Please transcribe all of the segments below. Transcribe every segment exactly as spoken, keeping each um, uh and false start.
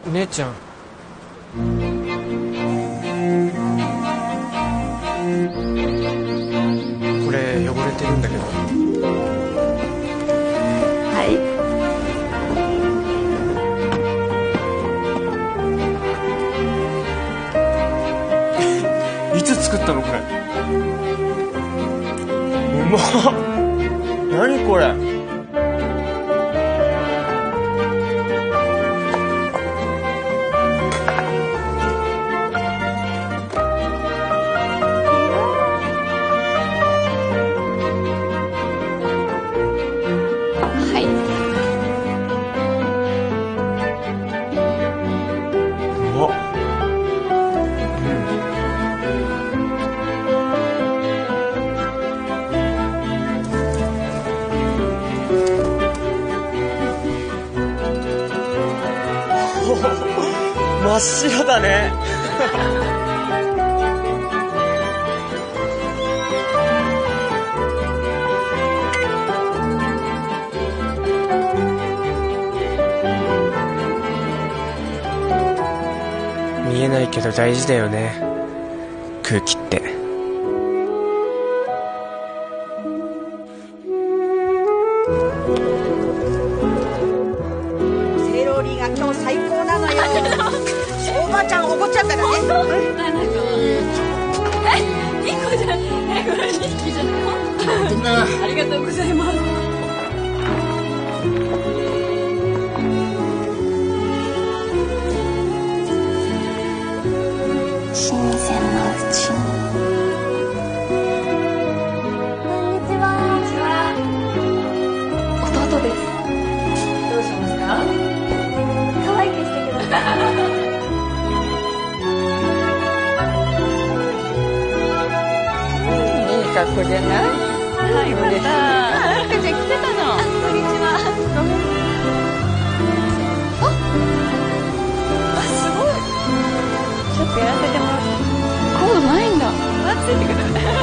姉ちゃん、これ汚れてるんだけど。 はい。 いつ作ったのこれ。うまっ。何これ。真っ白だね。見えないけど大事だよね、空気って。 セロリが今日最高なのよ。おばあちゃん怒っちゃうからね。 本当？なんかえ、いっこじゃえ、これにひきじゃないの？ありがとうございます。 新鮮なうちに。こんにちは。 こんにちは。 弟です。 どうしますか？ 可愛くしてください。 いい格好じゃない？ はい、よかった。赤ちゃん来てたの。 こんにちは。 あ、すごい。ちょっとやらせてもらって。コードないんだ。あ、ついてくる。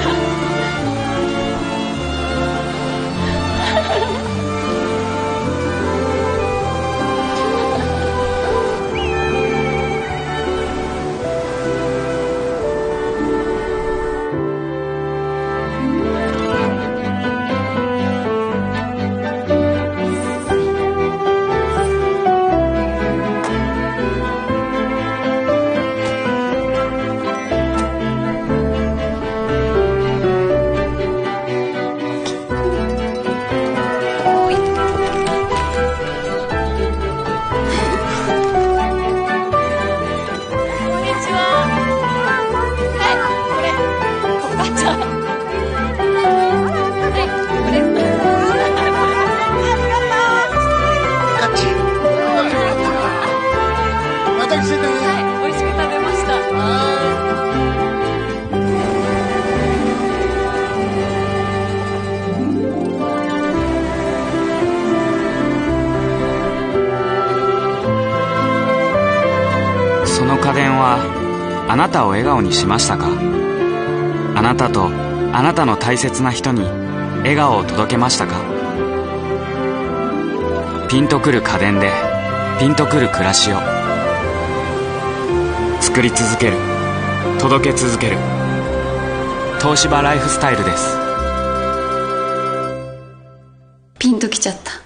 その家電はあなたを笑顔にしましたか？あなたとあなたの大切な人に笑顔を届けましたか？ピンとくる家電でピンとくる暮らしを作り続ける、届け続ける東芝ライフスタイルです。 ピンときちゃった。